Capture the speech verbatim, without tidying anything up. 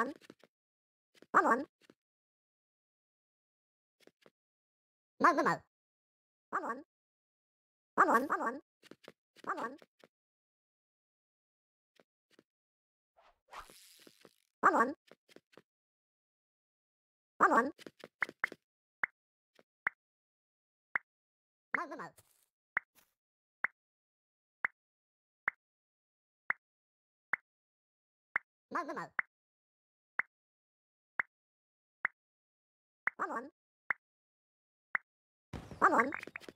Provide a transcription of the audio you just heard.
on. Come on. Mơ mơ mơ. Come on. Come on, come on. Come on. Come on. Come on. Mơ mơ mơ. Mơ mơ mơ. Come on. Come on.